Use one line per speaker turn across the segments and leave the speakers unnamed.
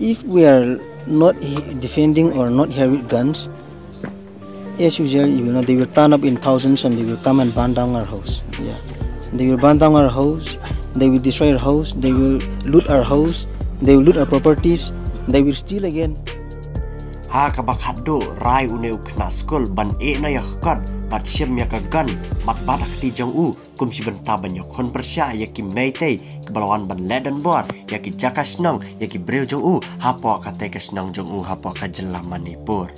if we are not defending or not here with guns, as usual, they will turn up in thousands and they will come and burn down our house. Yeah, they will burn down our house. They will destroy our house. They will loot our house. They will loot our properties. They will steal again.
Ha kabakado rai uneu kena skol ban na yakkan bat siam yakagan bat batak ti jong u kum si benta banyak kon persya yaki meitei kebalawan ban ledan bor yaki jakas nang yaki breu jong u hapo kate kesnang jong u hapo ka jela Manipur.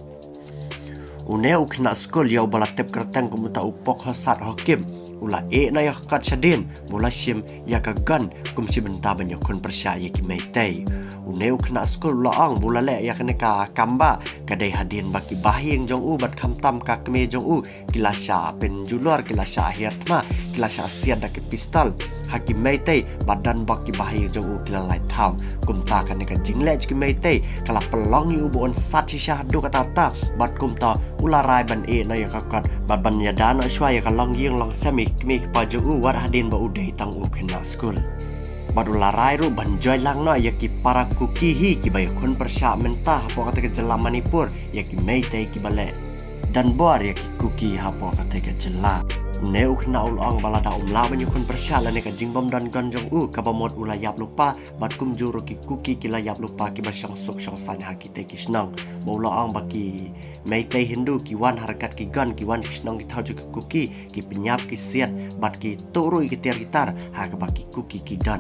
Uneu kena skol yau balatep kertang kumuta upok hasat hakim ula na yakkat sadin bola siam yakagan kum si benta banyak kon persya yaki meitei. Uneu kena skol laang bola le yakne ka kamba kadai hadin baki bahing jong u bat khamtam ka kme jong u kilasha pen julor kilasha hirtma kilasha siad dak pistol haki meitei badan baki bahing jong u kilalai thau kumta kan ka jingle ki meitei kala pelong yu bon sat si syahdu katata bat kumta ularai ban na yakakat bat ban yadana shwaya ka long ying long semi kme pa jong u war hadin ba udai tang u kena skol badularai ru banjoy lang no yaki para kukihi ki bay kon persya mentah hapo kata ke jela Manipur yaki meitei ki bale dan bor yaki kuki hapo kata ke jela neu kena ulang balada umla banyu kon persya la ne ka jingbom dan ganjong u ka bamot ulayap lupa bat kum juru ki kuki ki layap lupa ki basyang suk syang san haki te ki snang baulang baki meitei Hindu ki wan harakat ki gan ki wan snang ki thaju ki kuki ki penyap ki siat bat ki turui ki tiar gitar ha ka baki kuki ki dan.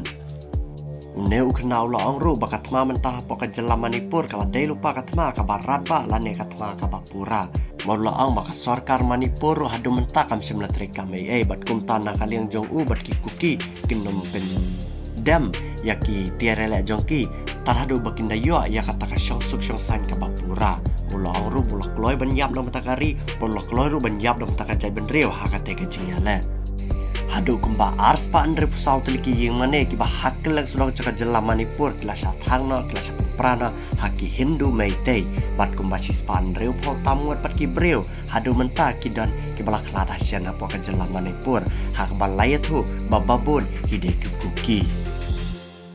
Uneu kenau laang ru bakatma mentah poka jela Manipur kala dei lupa katma kabarat ba lane katma kabapura mau laang baka sarkar Manipur ru hadu mentah kam simla trika mei bat kum tanah kaliang jong u bat ki kuki kinom pen dam yaki tiarele jongki tarhadu bakinda yo ya kata ka syong suk syong san kabapura ulang ru bulak loy ban yap dom takari bulak loy ru ban yap dom takajai ben reu ha kate ke jingyale hadu kumba ars pa andre pusau teliki yang mane ki ba hakkel lang sulang caka jela Manipur kilasa thangna kilasa prana haki Hindu meitei bat kumba sis pa andre pol tamuat pat ki breu hadu menta ki dan ki bala klada sian apa ka jela Manipur hak ban layat hu bababun hide ki kuki